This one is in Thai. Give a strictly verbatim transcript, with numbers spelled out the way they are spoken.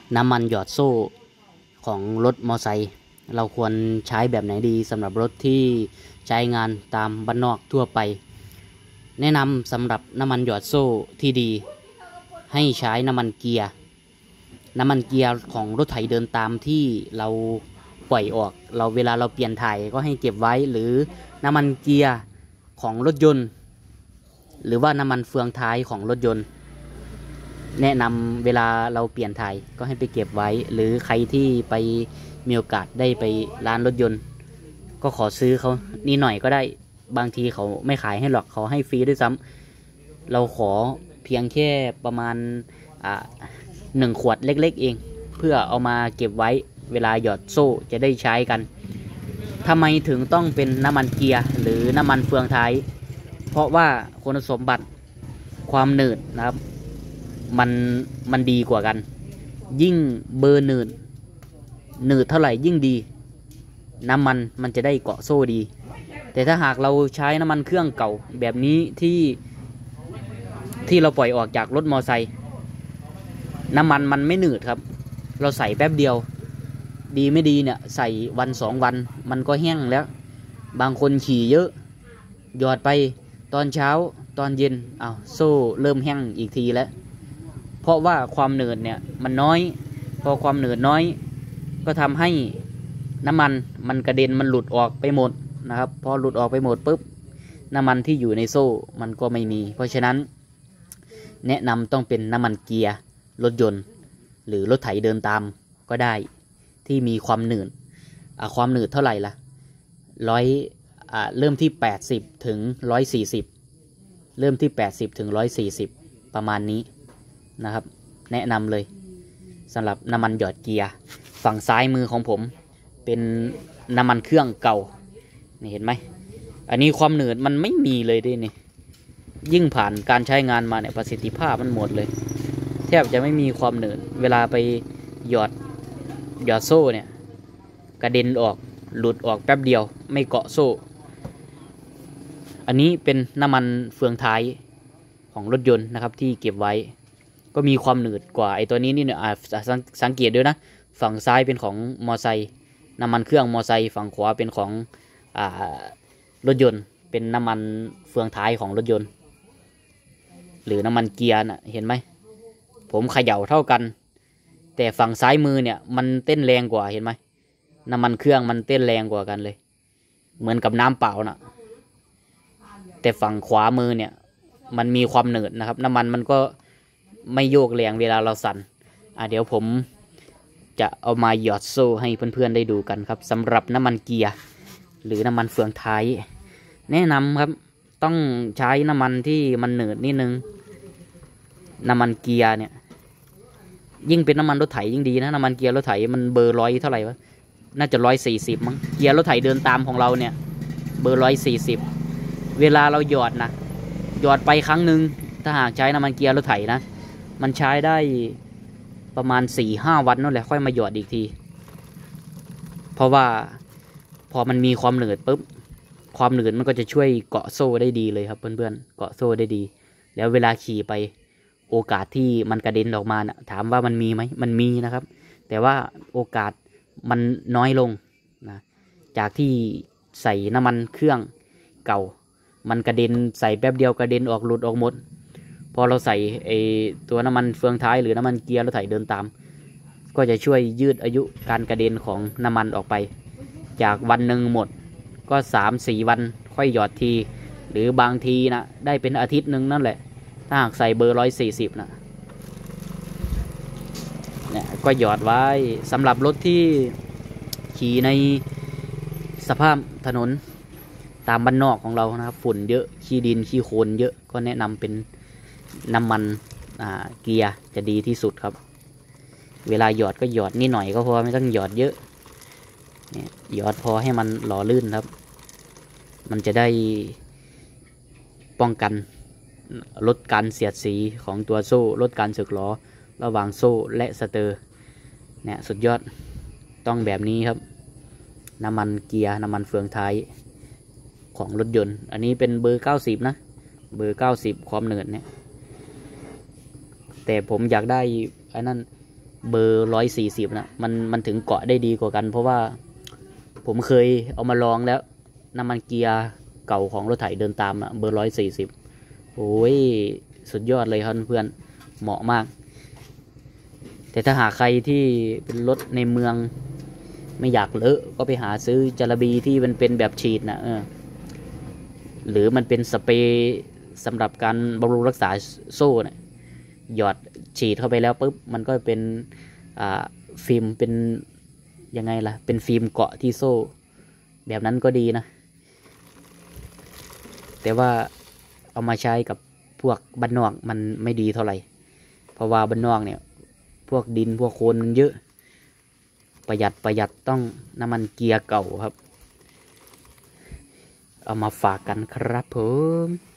น้ำมันหยอดโซ่ของรถมอไซค์เราควรใช้แบบไหนดีสำหรับรถที่ใช้งานตามบ้านนอกทั่วไปแนะนำสำหรับน้ำมันหยอดโซ่ที่ดีให้ใช้น้ำมันเกียร์น้ำมันเกียร์ของรถไถเดินตามที่เราปล่อยออกเราเวลาเราเปลี่ยนถ่ายก็ให้เก็บไว้หรือน้ำมันเกียร์ของรถยนต์หรือว่าน้ำมันเฟืองท้ายของรถยนต์แนะนำเวลาเราเปลี่ยนถ่ายก็ให้ไปเก็บไว้หรือใครที่ไปมีโอกาสได้ไปร้านรถยนต์ก็ขอซื้อเขานี่หน่อยก็ได้บางทีเขาไม่ขายให้หรอกเขาให้ฟรีด้วยซ้ำเราขอเพียงแค่ประมาณอ่าหนึ่งขวดเล็กๆเองเพื่อเอามาเก็บไว้เวลาหยอดโซ่จะได้ใช้กันทำไมถึงต้องเป็นน้ำมันเกียร์หรือน้ำมันเฟืองท้ายเพราะว่าคุณสมบัติความหนืดนะครับมันมันดีกว่ากันยิ่งเบอร์หนืดหนืดเท่าไหร่ยิ่งดีน้ำมันมันจะได้เกาะโซ่ดีแต่ถ้าหากเราใช้น้ำมันเครื่องเก่าแบบนี้ที่ที่เราปล่อยออกจากรถมอไซค์น้ำมันมันไม่หนืดครับเราใส่แป๊บเดียวดีไม่ดีเนี่ยใส่วันสองวันมันก็แห้งแล้วบางคนขี่เยอะหยอดไปตอนเช้าตอนเย็นอ้าวโซ่เริ่มแห้งอีกทีแล้วเพราะว่าความหนืดเนี่ยมันน้อยพอความหนืดน้อยก็ทำให้น้ำมันมันกระเด็นมันหลุดออกไปหมดนะครับพอหลุดออกไปหมดปุ๊บน้ำมันที่อยู่ในโซ่มันก็ไม่มีเพราะฉะนั้นแนะนำต้องเป็นน้ำมันเกียร์รถยนต์หรือรถไถเดินตามก็ได้ที่มีความหนืดความหนืดเท่าไหร่ล่ะร้อยเริ่มที่แปดสิบถึงร้อยสี่สิบเริ่มที่แปดสิบถึงร้อยสี่สิบประมาณนี้นะครับแนะนำเลยสำหรับน้ำมันหยอดเกียร์ฝั่งซ้ายมือของผมเป็นน้ำมันเครื่องเก่านี่เห็นไหมอันนี้ความหนืดมันไม่มีเลยด้วยนี่ยิ่งผ่านการใช้งานมาเนี่ยประสิทธิภาพมันหมดเลยแทบจะไม่มีความหนืดเวลาไปหยอดหยอดโซ่เนี่ยกระเด็นออกหลุดออกแป๊บเดียวไม่เกาะโซ่อันนี้เป็นน้ำมันเฟืองท้ายของรถยนต์นะครับที่เก็บไว้ก็มีความหนืดกว่าไอตัวนี้นี่เนี่ยสังเกตด้วยนะฝั่งซ้ายเป็นของมอไซค์น้ำมันเครื่องมอไซค์ฝั่งขวาเป็นของอ่ารถยนต์เป็นน้ำมันเฟืองท้ายของรถยนต์หรือน้ำมันเกียร์น่ะเห็นไหมผมเขย่าเท่ากันแต่ฝั่งซ้ายมือเนี่ยมันเต้นแรงกว่าเห็นไหมน้ำมันเครื่องมันเต้นแรงกว่ากันเลยเหมือนกับน้ำเปล่าน่ะแต่ฝั่งขวามือเนี่ยมันมีความหนืดนะครับน้ำมันมันก็ไม่โยกแรงเวลาเราสั่นอ่ะเดี๋ยวผมจะเอามาหยอดโซ่ให้เพื่อนๆได้ดูกันครับสำหรับน้ำมันเกียร์หรือน้ำมันเฟืองท้ายแนะนำครับต้องใช้น้ำมันที่มันหนืดนิดนึงน้ำมันเกียร์เนี่ยยิ่งเป็นน้ำมันรถไถยิ่งดีนะน้ำมันเกียร์รถไถมันเบอร์ร้อยเท่าไหร่วะน่าจะร้อยสี่สิบมั้งเกียร์รถไถเดินตามของเราเนี่ยเบอร์ร้อยสี่สิบเวลาเราหยอดนะหยอดไปครั้งหนึ่งถ้าหากใช้น้ำมันเกียร์รถไถนะมันใช้ได้ประมาณสี่ห้าวันนั่นแหละค่อยมาหยอดอีกทีเพราะว่าพอมันมีความหนืดปุ๊บความหนืดมันก็จะช่วยเกาะโซ่ได้ดีเลยครับเพื่อนๆเกาะโซ่ได้ดีแล้วเวลาขี่ไปโอกาสที่มันกระเด็นออกมานะถามว่ามันมีไหมมันมีนะครับแต่ว่าโอกาสมันน้อยลงนะจากที่ใส่น้ำมันเครื่องเก่ามันกระเด็นใส่แป๊บเดียวกระเด็นออกหลุดออกหมดพอเราใส่ไอตัวน้ำมันเฟืองท้ายหรือน้ำมันเกียร์รถไถเดินตามก็จะช่วยยืดอายุการกระเด็นของน้ำมันออกไปจากวันหนึ่งหมดก็สามสี่วันค่อยหยอดทีหรือบางทีนะได้เป็นอาทิตย์หนึ่งนั่นแหละถ้าหากใส่เบอร์ร้อยสี่สิบนะเนี่ยก็หยอดไว้สำหรับรถที่ขี่ในสภาพถนนตามบ้านนอกของเรานะครับฝุ่นเยอะขี้ดินขี้โคลนเยอะก็แนะนำเป็นน้ำมันเกียร์จะดีที่สุดครับเวลาหยอดก็หยอดนิดหน่อยก็พอไม่ต้องหยอดเยอะเนี่ยหยอดพอให้มันหล่อลื่นครับมันจะได้ป้องกันลดการเสียดสีของตัวโซ่ลดการสึกหรอระหว่างโซ่และสเตอร์เนี่ยสุดยอดต้องแบบนี้ครับน้ำมันเกียร์น้ำมันเฟืองท้ายของรถยนต์อันนี้เป็นเบอร์เก้าสิบนะเบอร์เก้าสิบความหนืดเนี่ยแต่ผมอยากได้ไอ้นั่นเบอร์ร้อยสี่สิบนะมันมันถึงเกาะได้ดีกว่ากัน เพราะว่าผมเคยเอามาลองแล้วน้ำมันเกียร์เก่าของรถไถเดินตามอะเบอร์ร้อยสี่สิบโอ้ยสุดยอดเลยครับเพื่อนเหมาะมาก แต่ถ้าหากใครที่เป็นรถในเมืองไม่อยากเลอะก็ไปหาซื้อจาระบีที่มันเป็นแบบฉีดนะเออหรือมันเป็นสเปรย์สำหรับการบำรุงรักษาโซ่เนี่ยหยอดฉีดเข้าไปแล้วปุ๊บมันก็เป็นอ่าฟิล์มเป็นยังไงล่ะเป็นฟิล์มเกาะที่โซ่แบบนั้นก็ดีนะแต่ว่าเอามาใช้กับพวกบ้านนอกมันไม่ดีเท่าไหร่เพราะว่าบ้านนอกเนี่ยพวกดินพวกโคลนมันเยอะประหยัดประหยัดต้องน้ำมันเกียร์เก่าครับเอามาฝากกันครับผม